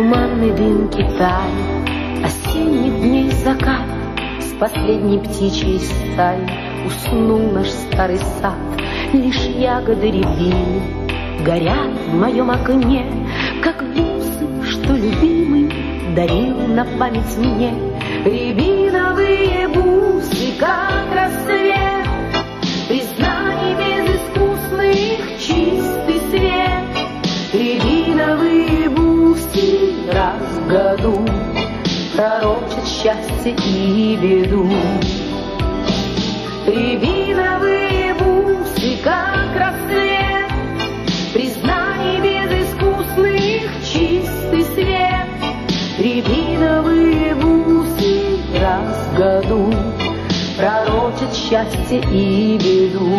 Туманный дымки тает, осенних дней закат, с последней птичьей стаи уснул наш старый сад. Лишь ягоды рябины горят в моем окне, как бусы, что любимый дарил на память мне. Рябиновые бусы, как рассвет, признаний безыскусных чистый свет. Рябиновые бусы раз в году пророчат счастье и беду. Рябиновые бусы, как рассвет, признаний безыскусных чистый свет. Рябиновые бусы раз в году пророчат счастье и беду.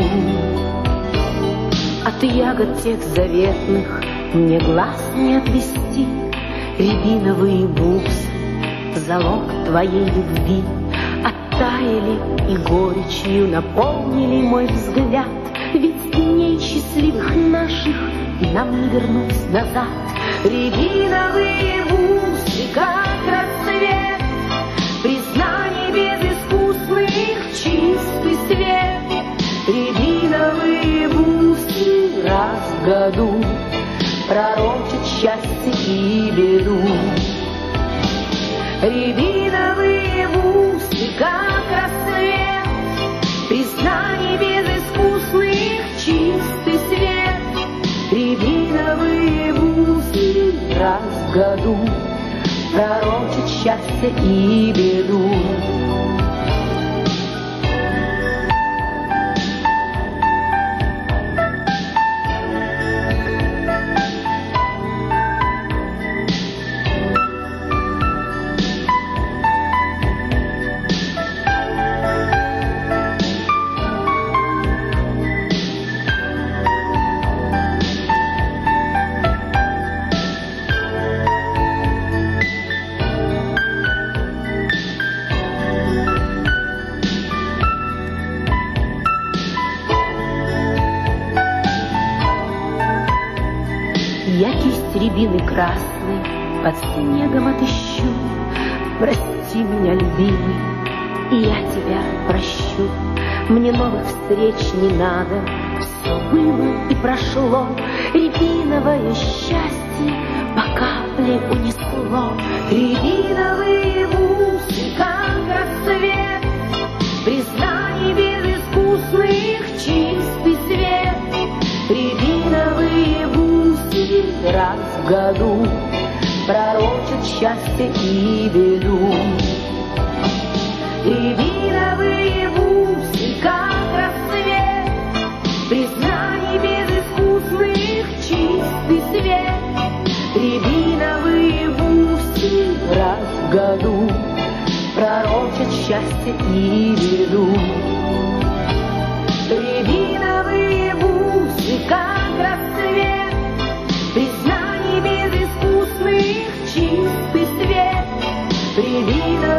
От ягод тех заветных мне глаз не отвести. Рябиновые бусы — залог твоей любви. Оттаяли и горечью наполнили мой взгляд. Ведь дней счастливых наших нам не вернуть назад. Рябиновые бусы, как рассвет, признаний безыскусных чистый свет. Рябиновые бусы раз в году пророчат счастье и беду. Рябиновые бусы, как рассвет, признаний безыскусных чистый свет. Рябиновые бусы раз в году пророчат счастье и беду. Я кисть рябины красной под снегом отыщу. Прости меня, любимый, и я тебя прощу. Мне новых встреч не надо, все было и прошло. Рябиновое счастье по капле унесло. Рябиновые бусы, как рассвет, признаний безыскусных чистый свет. Рябиновые бусы раз в году пророчат счастье и беду. Рябиновые бусы, как рассвет, признаний безыскусных чистый свет. Рябиновые бусы раз в году пророчат счастье и беду. Рябиновые бусы, как рассвет, признаний безыскусных чистый свет. Рябиновые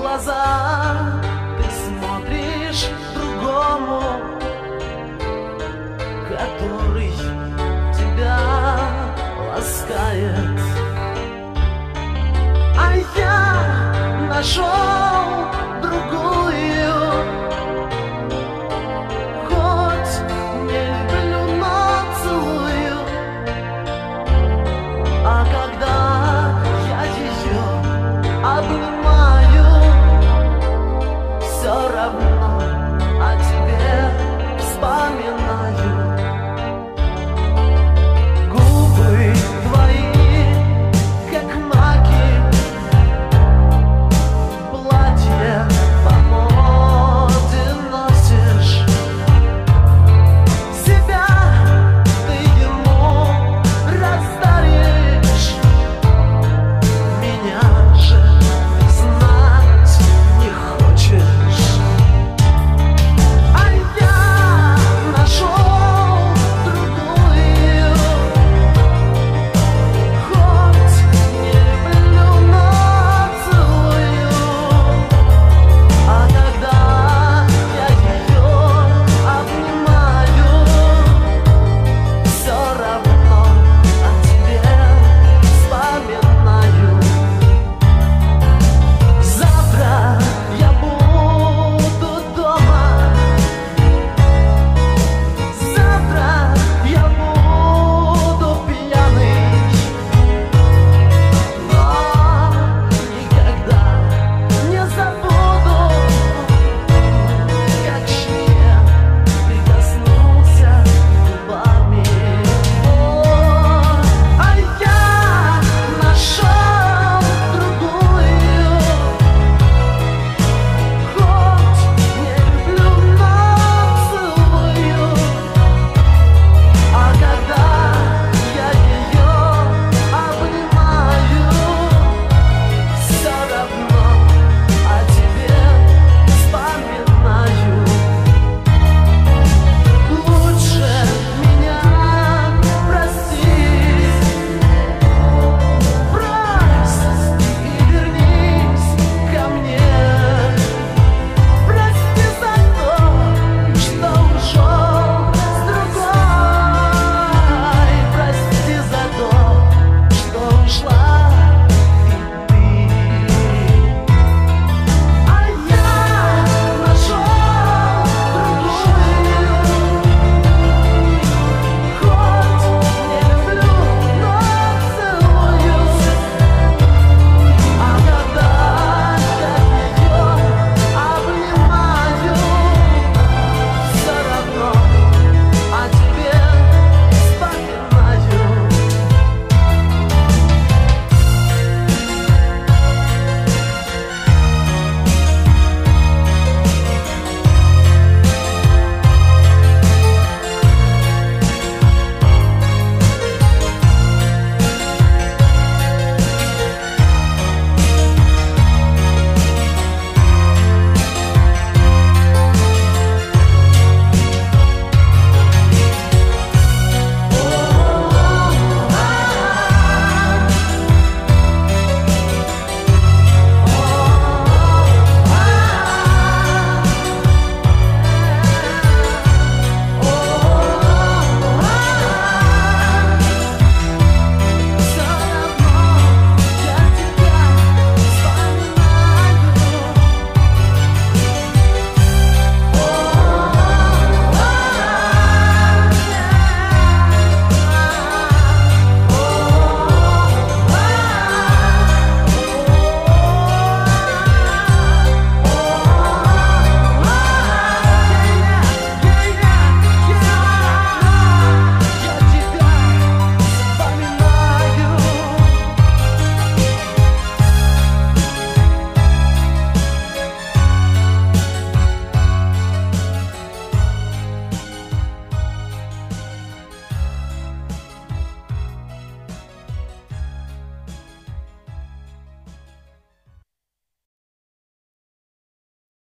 глаза ты смотришь другому, который тебя ласкает. А я нашел